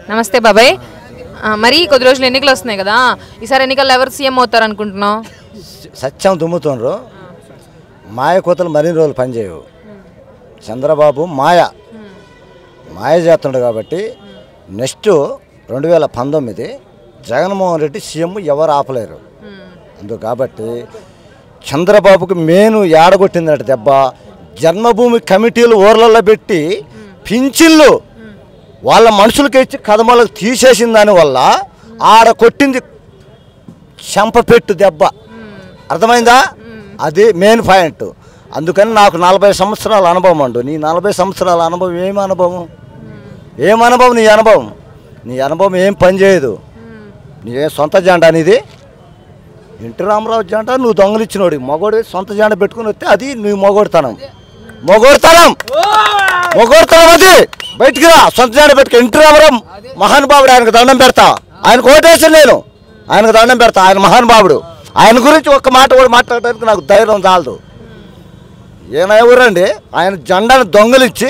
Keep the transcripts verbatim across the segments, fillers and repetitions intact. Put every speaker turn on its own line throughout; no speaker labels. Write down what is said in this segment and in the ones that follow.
నమస్తే బాబాయ్. మరి కొద్ది రోజులు ఎన్నికలు వస్తున్నాయి కదా, ఈసారి ఎన్నికల్లో ఎవరు సీఎం అవుతారు అనుకుంటున్నావు?
సత్యం దుమ్ముతుండ్రు, మాయ కోతలు మరిన్ని రోజులు పనిచేయవు. చంద్రబాబు మాయ మాయ చేస్తుండు కాబట్టి నెక్స్ట్ రెండు వేల పంతొమ్మిది జగన్మోహన్ రెడ్డి సీఎం ఎవరు ఆపలేరు. అందుకు కాబట్టి చంద్రబాబుకి మేను ఏడగొట్టిందట దెబ్బ. జన్మభూమి కమిటీలు ఊర్లలో పెట్టి పింఛన్లు వాళ్ళ మనుషులకి ఇచ్చి కదమలకు తీసేసిన దానివల్ల ఆడ కొట్టింది చెంపపెట్టు దెబ్బ. అర్థమైందా? అది మెయిన్ పాయింట్. అందుకని నాకు నలభై సంవత్సరాల అనుభవం అండు. నీ నలభై సంవత్సరాల అనుభవం ఏమి అనుభవం? ఏం అనుభవం నీ అనుభవం? నీ అనుభవం ఏం పని చేయదు. నీ సొంత జెండా అనేది ఎన్టీ రామారావు జెండా నువ్వు దొంగలిచ్చినోడి మగోడి సొంత జెండా పెట్టుకుని వస్తే అది నీ మొగోడుతనం. మొగోడుతనం మొగోడుతనం అది బయటికి రా. సొంత జెండా పెట్టుకో. ఎన్టీ రామారావు మహానుభావుడు, ఆయనకు దండం పెడతా. ఆయనకు ఓటేసాను నేను, ఆయనకు దండం పెడతా. ఆయన మహానుభావుడు. ఆయన గురించి ఒక్క మాట కూడా మాట్లాడడానికి నాకు ధైర్యం చాలదు. ఈయన ఎవరండి? ఆయన జెండాను దొంగలిచ్చి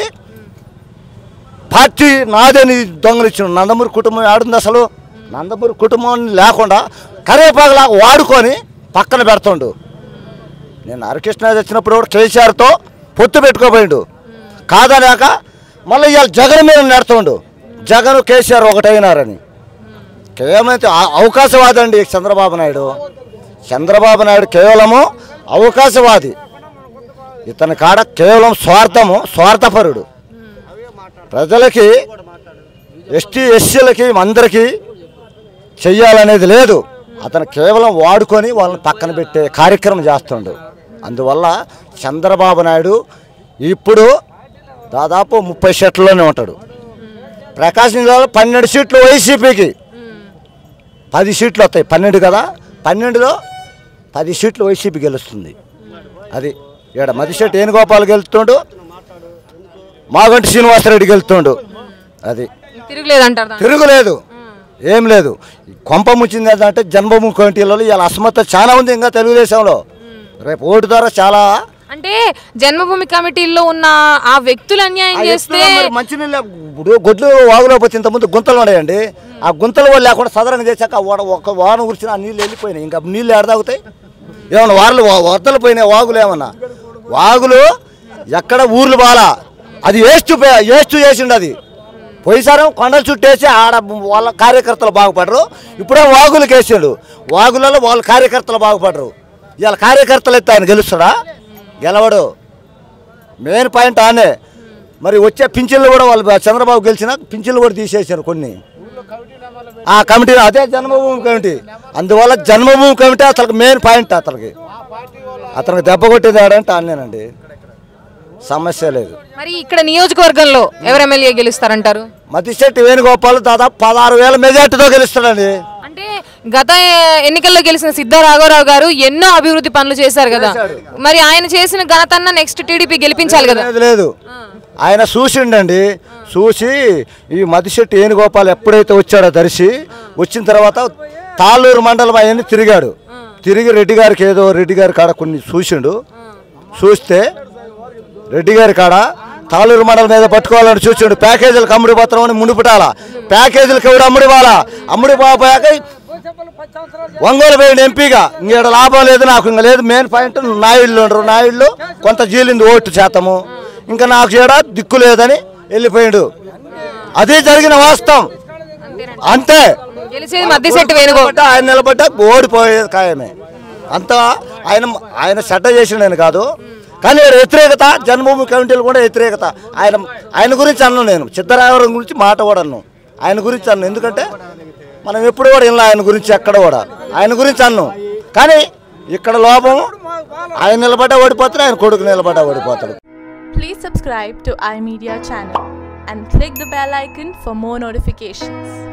పార్టీ నాదని దొంగలిచ్చిన నందమూరి కుటుంబం ఆడుంది. అసలు నందమూరి కుటుంబం లేకుండా కరివేపాకులాగా వాడుకొని పక్కన పెడుతుండు. నేను హరికృష్ణ వచ్చినప్పుడు కూడా కేసీఆర్తో పొత్తు పెట్టుకోపోయిండు. కాదనాక మళ్ళీ ఇవాళ జగన్ మీద నెడుతుండు. జగన్ కేసీఆర్ ఒకటైనారని. కేవలం అవకాశవాది అండి చంద్రబాబు నాయుడు. చంద్రబాబు నాయుడు కేవలము అవకాశవాది. ఇతని కాడ కేవలం స్వార్థము, స్వార్థపరుడు. ప్రజలకి, ఎస్టీ ఎస్సీలకి అందరికీ చెయ్యాలనేది లేదు. అతను కేవలం వాడుకొని వాళ్ళని పక్కన పెట్టే కార్యక్రమం చేస్తుండు. అందువల్ల చంద్రబాబు నాయుడు ఇప్పుడు దాదాపు ముప్పై సీట్లలోనే ఉంటాడు. ప్రకాశం జిల్లాలో పన్నెండు సీట్లు వైసీపీకి, పది సీట్లు వస్తాయి. పన్నెండు కదా, పన్నెండులో పది సీట్లు వైసీపీ గెలుస్తుంది. అది ఇక్కడ మదిశెట్టి వేణుగోపాల్ గెలుస్తుండు, మాగంటి శ్రీనివాసరెడ్డి గెలుస్తుండు. అది
తిరుగులేదంటారు.
తిరుగులేదు, ఏం లేదు. కొంప ముచ్చింది ఏంటంటే జన్మభూమి కమిటీలలో ఇలా అసమత చాలా ఉంది ఇంకా తెలుగుదేశంలో. రేపు ఓటు ద్వారా చాలా
అంటే జన్మభూమి కమిటీల్లో ఉన్న ఆ వ్యక్తులు అన్యాయం చేస్తే
మంచినీళ్ళు ఇప్పుడు గొడ్లు వాగులో పోతే ఇంతకుముందు గుంతలు ఉన్నాయండి. ఆ గుంతల వాళ్ళు లేకుండా సదరంగా చేశాక ఒక వాన కూర్చుని ఆ నీళ్ళు వెళ్ళిపోయినాయి. ఇంకా నీళ్ళు ఎడదాగుతాయి? ఏమన్నా వారలు వరదలు పోయినాయి వాగులు? ఏమన్నా వాగులు ఎక్కడ ఊర్లు బాలా, అది వేస్ట్ వేస్ట్ చేసిండు. అది పోయిసారం కొండలు చుట్టేసి ఆడ వాళ్ళ కార్యకర్తలు బాగుపడరు. ఇప్పుడే వాగులకు వేసాడు. వాగులలో వాళ్ళ కార్యకర్తలు బాగుపడరు. ఇవాళ కార్యకర్తలు అయితే ఆయన గెలుస్తాడా? గెలవడు. మెయిన్ పాయింట్ ఆనే. మరి వచ్చే పింఛన్లు కూడా వాళ్ళు చంద్రబాబు గెలిచినా పింఛన్లు కూడా తీసేసారు కొన్ని ఆ కమిటీ. అదే జన్మభూమి కమిటీ. అందువల్ల జన్మభూమి కమిటీ అతనికి మెయిన్ పాయింట్. అతనికి అతనికి దెబ్బ కొట్టేది ఆడంటే ఆనేనండి, సమస్య లేదు.
మరి ఇక్కడ నియోజకవర్గంలో ఎవరు ఎమ్మెల్యే గెలుస్తారంటారు?
మదిశెట్టి వేణుగోపాల్ దాదాపు పదహారు వేల మెజార్టీతో గెలుస్తాడండి.
అంటే గత ఎన్నికల్లో గెలిచిన సిద్ధా రాఘవరావు గారు ఎన్నో అభివృద్ధి పనులు చేశారు కదా, మరి ఆయన చేసిన ఘనతన్న నెక్స్ట్ టీడీపీ గెలిపించాలి కదా?
లేదు, ఆయన చూసిండండి. చూసి ఈ మదిశెట్టి వేణుగోపాల్ ఎప్పుడైతే వచ్చాడో దర్శి వచ్చిన తర్వాత తాళ్ళూరు మండలం అవన్నీ తిరిగాడు. తిరిగి రెడ్డి గారికి ఏదో రెడ్డి గారి కాడ కొన్ని చూసిండు. చూస్తే రెడ్డి గారి కాడ తాళూరు మండలం మీద పట్టుకోవాలని చూసిండు. ప్యాకేజీలకు అమ్ముడి పోతాం అని మునిపుటాల ప్యాకేజీలకు ఎవడు అమ్ముడి పోవాలా? అమ్ముడి పోయాక ఒంగోలు పోయిండు ఎంపీగా. ఇంకేడ లాభం లేదు నాకు, ఇంకా లేదు. మెయిన్ పాయింట్ నాయుళ్ళు ఉండరు. నాయుళ్ళు కొంత జీలింది ఓటు శాతము. ఇంకా నాకు ఏడా దిక్కు లేదని వెళ్ళిపోయాడు. అదే జరిగిన వాస్తవం. అంతే. ఆయన నిలబడ్డా ఓడిపోయేది ఖాయమే. అంతా ఆయన ఆయన సెట చేసిండని కాదు, కానీ వ్యతిరేకత జన్మభూమి కమిటీలు కూడా వ్యతిరేకత. ఆయన ఆయన గురించి అన్నాను నేను. సిద్ధరాఘవరావు గురించి మాట కూడా అన్నాను. ఆయన గురించి అన్నాను. ఎందుకంటే మనం ఎప్పుడు కూడా ఇలా ఆయన గురించి ఎక్కడ కూడా ఆయన గురించి అన్నాం. కానీ ఇక్కడ లోపం ఆయన నిలబడ్డా ఓడిపోతాడు, ఆయన కొడుకు నిలబడ్డా ఓడిపోతాడు.
Please subscribe to iMedia channel and click the bell icon for more notifications.